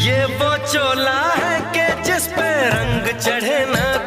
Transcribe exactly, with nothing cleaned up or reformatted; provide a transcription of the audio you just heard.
ये वो चोला है कि जिस पे रंग चढ़े ना